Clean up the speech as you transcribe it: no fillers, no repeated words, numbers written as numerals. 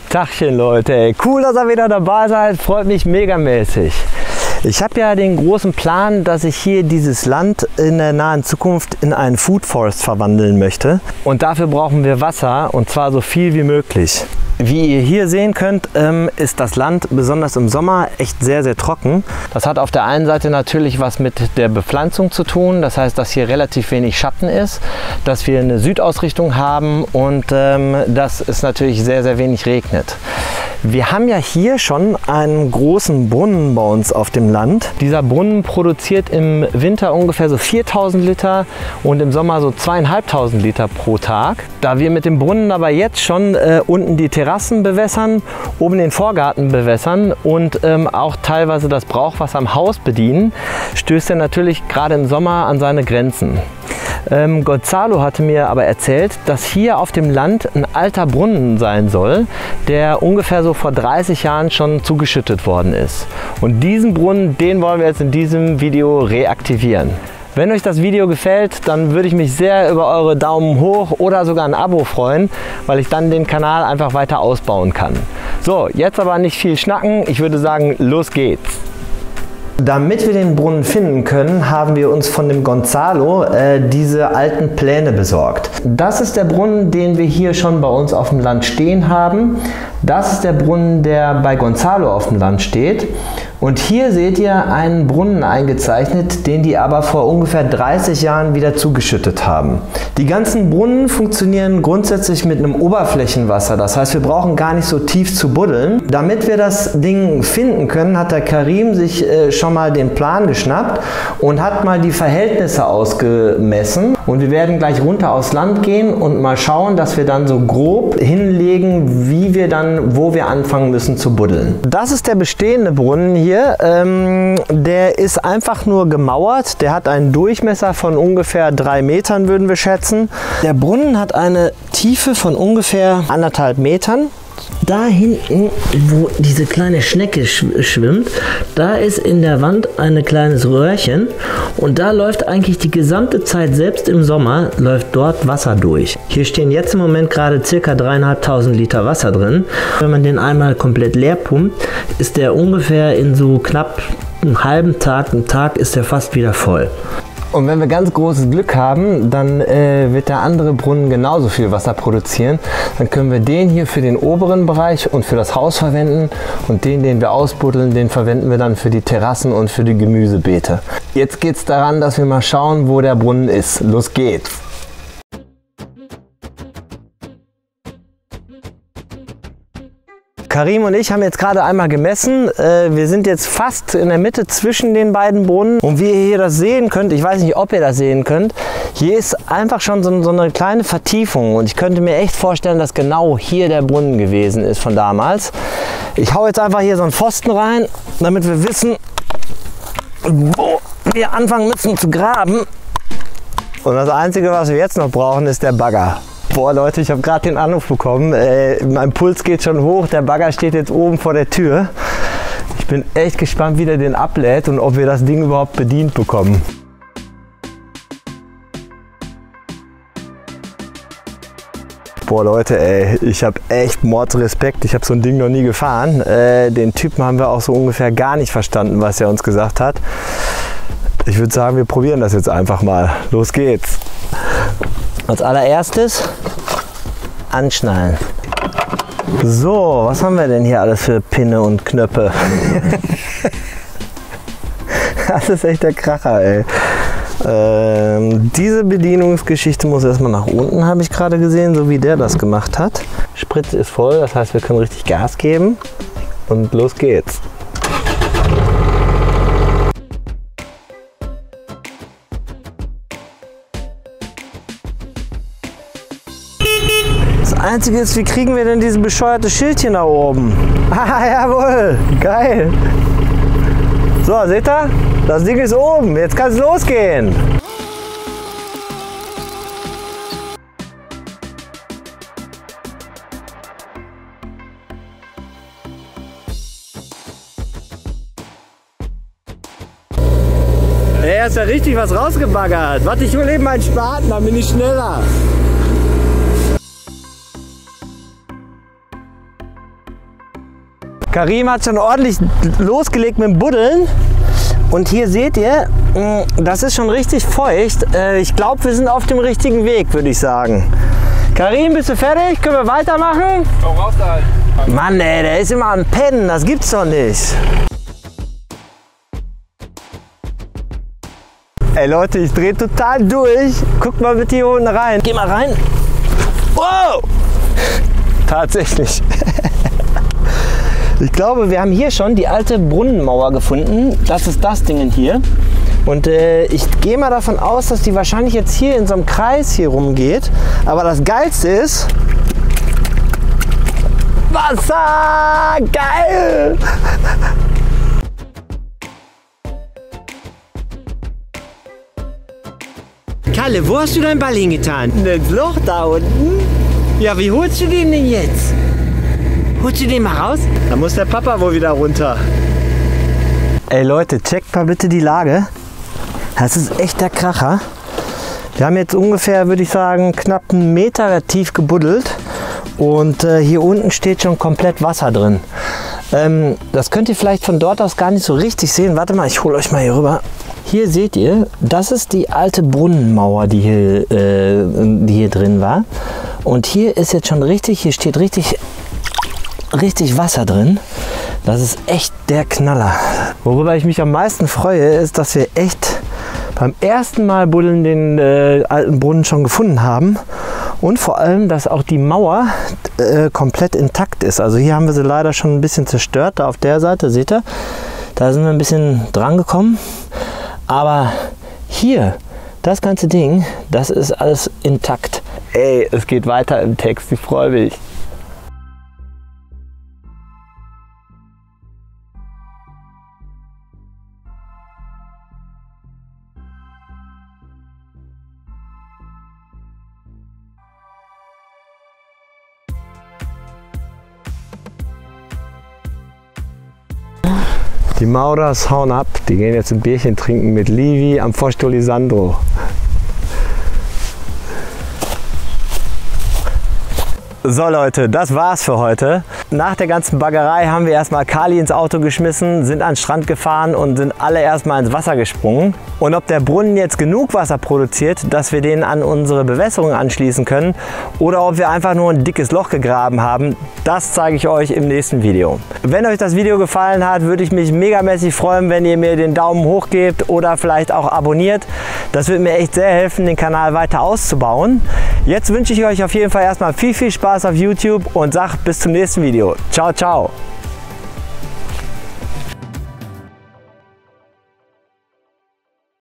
Tagchen Leute, ey. Cool, dass ihr wieder dabei seid, freut mich megamäßig. Ich habe ja den großen Plan, dass ich hier dieses Land in der nahen Zukunft in einen Food Forest verwandeln möchte. Und dafür brauchen wir Wasser, und zwar so viel wie möglich. Wie ihr hier sehen könnt, ist das Land besonders im Sommer echt sehr, sehr trocken. Das hat auf der einen Seite natürlich was mit der Bepflanzung zu tun. Das heißt, dass hier relativ wenig Schatten ist, dass wir eine Südausrichtung haben und dass es natürlich sehr, sehr wenig regnet. Wir haben ja hier schon einen großen Brunnen bei uns auf dem Land. Dieser Brunnen produziert im Winter ungefähr so 4000 Liter und im Sommer so 2500 Liter pro Tag. Da wir mit dem Brunnen aber jetzt schon unten die Terrassen bewässern, oben den Vorgarten bewässern und auch teilweise das Brauchwasser am Haus bedienen, stößt er natürlich gerade im Sommer an seine Grenzen. Gonzalo hatte mir aber erzählt, dass hier auf dem Land ein alter Brunnen sein soll, der ungefähr so vor 30 Jahren schon zugeschüttet worden ist. Und diesen Brunnen, den wollen wir jetzt in diesem Video reaktivieren. Wenn euch das Video gefällt, dann würde ich mich sehr über eure Daumen hoch oder sogar ein Abo freuen, weil ich dann den Kanal einfach weiter ausbauen kann. So, jetzt aber nicht viel schnacken, ich würde sagen, los geht's! Damit wir den Brunnen finden können, haben wir uns von dem Gonzalo diese alten Pläne besorgt. Das ist der Brunnen, den wir hier schon bei uns auf dem Land stehen haben. Das ist der Brunnen, der bei Gonzalo auf dem Land steht. Und hier seht ihr einen Brunnen eingezeichnet, den die aber vor ungefähr 30 Jahren wieder zugeschüttet haben. Die ganzen Brunnen funktionieren grundsätzlich mit einem Oberflächenwasser. Das heißt, wir brauchen gar nicht so tief zu buddeln. Damit wir das Ding finden können, hat der Karim sich schon mal den Plan geschnappt und hat mal die Verhältnisse ausgemessen. Und wir werden gleich runter aufs Land gehen und mal schauen, dass wir dann so grob hinlegen, wie wir dann, wo wir anfangen müssen zu buddeln. Das ist der bestehende Brunnen hier. Der ist einfach nur gemauert. Der hat einen Durchmesser von ungefähr 3 Metern, würden wir schätzen. Der Brunnen hat eine Tiefe von ungefähr 1,5 Metern. Da hinten, wo diese kleine Schnecke schwimmt, da ist in der Wand ein kleines Röhrchen und da läuft eigentlich die gesamte Zeit, selbst im Sommer, läuft dort Wasser durch. Hier stehen jetzt im Moment gerade ca. 3.500 Liter Wasser drin. Wenn man den einmal komplett leer pumpt, ist der ungefähr in so knapp einem halben Tag, einen Tag ist der fast wieder voll. Und wenn wir ganz großes Glück haben, dann wird der andere Brunnen genauso viel Wasser produzieren. Dann können wir den hier für den oberen Bereich und für das Haus verwenden. Und den wir ausbuddeln, den verwenden wir dann für die Terrassen und für die Gemüsebeete. Jetzt geht es daran, dass wir mal schauen, wo der Brunnen ist. Los geht's! Karim und ich haben jetzt gerade einmal gemessen. Wir sind jetzt fast in der Mitte zwischen den beiden Brunnen. Und wie ihr hier das sehen könnt, ich weiß nicht, ob ihr das sehen könnt, hier ist einfach schon so eine kleine Vertiefung. Und ich könnte mir echt vorstellen, dass genau hier der Brunnen gewesen ist von damals. Ich hau jetzt einfach hier so einen Pfosten rein, damit wir wissen, wo wir anfangen müssen zu graben. Und das Einzige, was wir jetzt noch brauchen, ist der Bagger. Boah Leute, ich habe gerade den Anruf bekommen, mein Puls geht schon hoch, der Bagger steht jetzt oben vor der Tür. Ich bin echt gespannt, wie der den ablädt und ob wir das Ding überhaupt bedient bekommen. Boah Leute, ey, ich habe echt Mordsrespekt, ich habe so ein Ding noch nie gefahren. Den Typen haben wir auch so ungefähr gar nicht verstanden, was er uns gesagt hat. Ich würde sagen, wir probieren das jetzt einfach mal. Los geht's! Als allererstes anschnallen. So, was haben wir denn hier alles für Pinne und Knöpfe? Das ist echt der Kracher, ey. Diese Bedienungsgeschichte muss erstmal nach unten, habe ich gerade gesehen, so wie der das gemacht hat. Spritze ist voll, das heißt, wir können richtig Gas geben. Und los geht's. Das Einzige ist, wie kriegen wir denn dieses bescheuerte Schildchen da oben? Ah, jawohl, geil. So, seht ihr? Das Ding ist oben, jetzt kann es losgehen. Ey, hast ja richtig was rausgebaggert. Warte, ich hole eben meinen Spaten, dann bin ich schneller. Karim hat schon ordentlich losgelegt mit dem Buddeln. Und hier seht ihr, das ist schon richtig feucht. Ich glaube, wir sind auf dem richtigen Weg, würde ich sagen. Karim, bist du fertig? Können wir weitermachen? Komm raus da halt. Mann, ey, der ist immer am Pennen. Das gibt's doch nicht. Ey Leute, ich drehe total durch. Guckt mal bitte hier unten rein. Geh mal rein. Wow! Tatsächlich. Ich glaube, wir haben hier schon die alte Brunnenmauer gefunden. Das ist das Ding hier. Und ich gehe mal davon aus, dass die wahrscheinlich jetzt hier in so einem Kreis hier rumgeht. Aber das Geilste ist... Wasser! Geil! Kalle, wo hast du deinen Ball hingetan? Ins Loch da unten? Ja, wie holst du den denn jetzt? Holst du den mal raus? Da muss der Papa wohl wieder runter. Ey Leute, checkt mal bitte die Lage. Das ist echt der Kracher. Wir haben jetzt ungefähr, würde ich sagen, knapp 1 Meter tief gebuddelt. Und hier unten steht schon komplett Wasser drin. Das könnt ihr vielleicht von dort aus gar nicht so richtig sehen. Warte mal, ich hole euch mal hier rüber. Hier seht ihr, das ist die alte Brunnenmauer, die hier drin war. Und hier ist jetzt schon richtig, hier steht richtig Wasser drin. Das ist echt der Knaller. Worüber ich mich am meisten freue, ist, dass wir echt beim ersten Mal buddeln den alten Brunnen schon gefunden haben. Und vor allem, dass auch die Mauer komplett intakt ist. Also hier haben wir sie leider schon ein bisschen zerstört. Da auf der Seite, seht ihr, da sind wir ein bisschen dran gekommen. Aber hier, das ganze Ding, das ist alles intakt. Ey, es geht weiter im Text, ich freue mich. Die Maurers hauen ab, die gehen jetzt ein Bierchen trinken mit Livi am Fosto Lisandro. So Leute, das war's für heute. Nach der ganzen Baggerei haben wir erstmal Kali ins Auto geschmissen, sind an den Strand gefahren und sind alle erstmal ins Wasser gesprungen. Und ob der Brunnen jetzt genug Wasser produziert, dass wir den an unsere Bewässerung anschließen können oder ob wir einfach nur ein dickes Loch gegraben haben, das zeige ich euch im nächsten Video. Wenn euch das Video gefallen hat, würde ich mich megamäßig freuen, wenn ihr mir den Daumen hoch gebt oder vielleicht auch abonniert. Das würde mir echt sehr helfen, den Kanal weiter auszubauen. Jetzt wünsche ich euch auf jeden Fall erstmal viel Spaß auf YouTube und sage bis zum nächsten Video. Ciao, ciao!